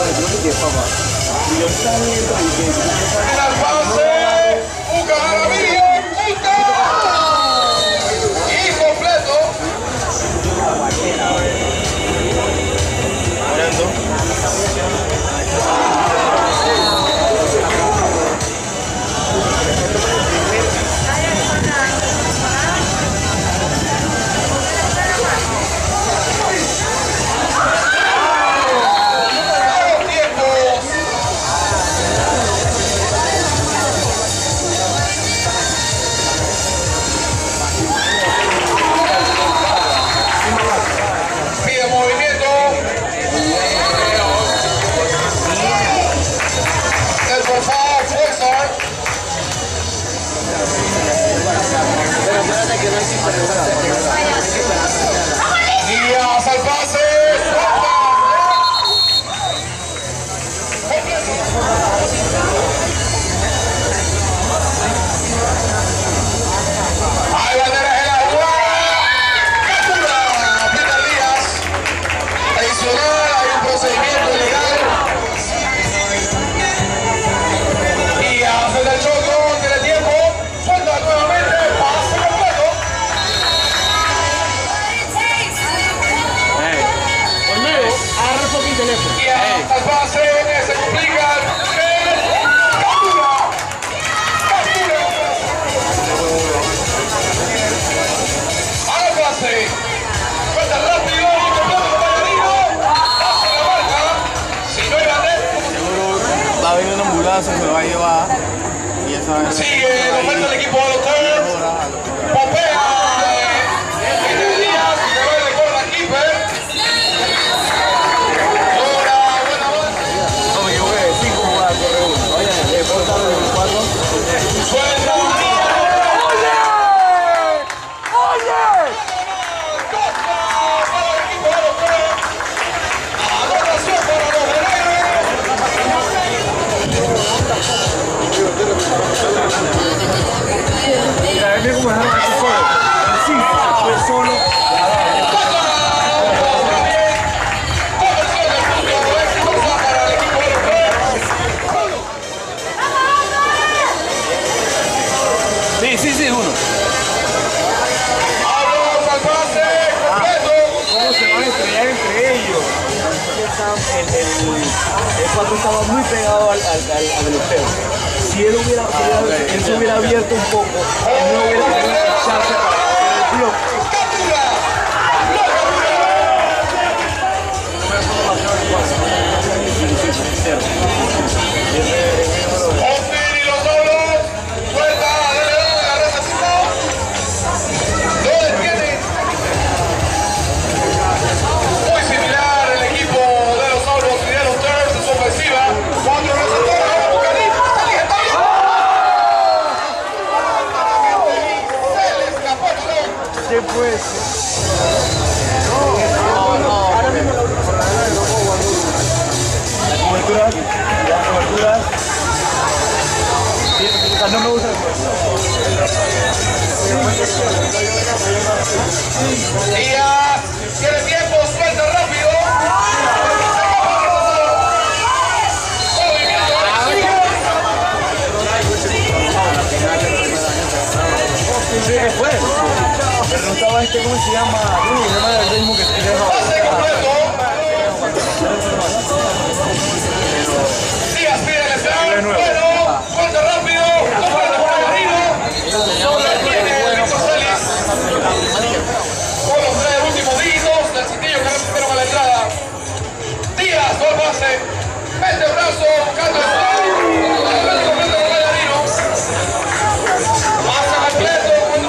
al pase, busca a Gaviria, busca. Incompleto. Díaz al pase. Hay banderas en la jugada. Captura Peter Díaz. Adicional, hay un procedimiento legal. Díaz el del choco, tiene tiempo. Suelta nuevamente. Pase completo. Agarra un poquito el teléfono. Díaz al pase. Se complica. Captura. Captura. Al pase. Suelta rápido. Completo con Vallarino. Pasa la marca. Si no hay bandera. Seguro va a venir una ambulancia, se lo va a llevar. Y esa vez. Sigue la ofensa del equipo de los Terps. Popea. Peter Díaz. Se va de gol a Keeper. Logra buena base. No me equivoqué, 5 jugadas corre uno. Oye, cortaron el 4. Suelta. Mira, es como dejaron aquí solo. Sí, fue solo. Sí, uno. Vamos al pase completo. ¿Cómo se van a estrellar entre ellos? El 4 estaba muy pegado al delantero. Si él hubiera, él se hubiera abierto un poco, él no hubiera tenido chance para hacer el bloque. Austin y los solos. Suelta de León de la recepción. Lo detiene. Muy similar el equipo de los solos y de los Terps en su ofensiva. 4 receptores. Se le escapó el balón. ¿Qué fue eso? Ahora mismo la cobertura. No me gusta la cobertura. Díaz tiene tiempo, suelta rápido. Sí, ¿qué fue? Pero no estaba ¿cómo se llama? ¿Cómo se llama el ritmo que tiene? Pase completo. Díaz pide el escenario. Bueno, suelta rápido. Completo por Vallarino. No la tiene Víctor Celis. Con los 3 últimos dígitos del cintillo que recibieron a la entrada. Díaz, gol pase. Mete brazo, buscando el gol. Completo por Vallarino. Pase completo.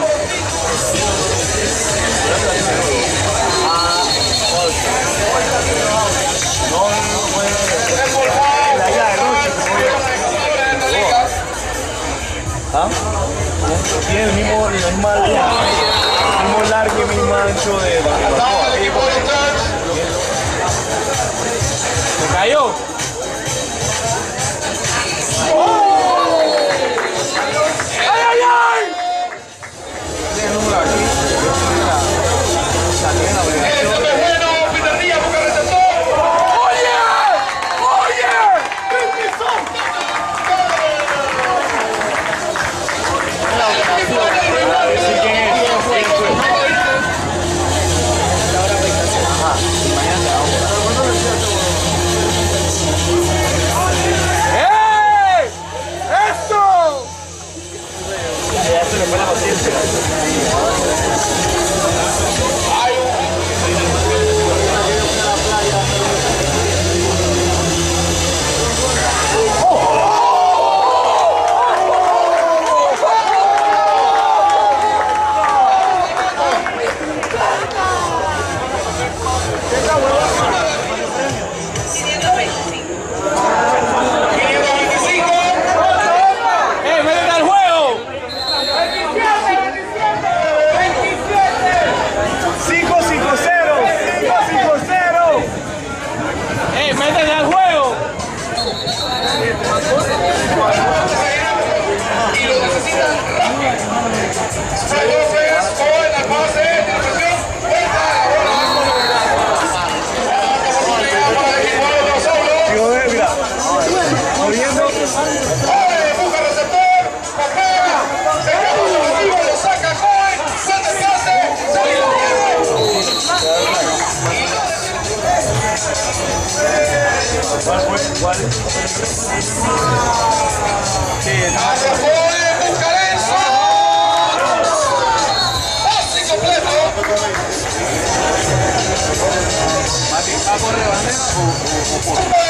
Tiene el mismo largo y mismo ancho de el equipo de los Terps. ¿Se cayó? El terreno, Peter Díaz busca receptor. ¡Oye! ¿Cuál fue? ¿Cuál? Sí, Arrojó en Bucarenzo. Pase completo. Mati, ¿va a correr bandera o por?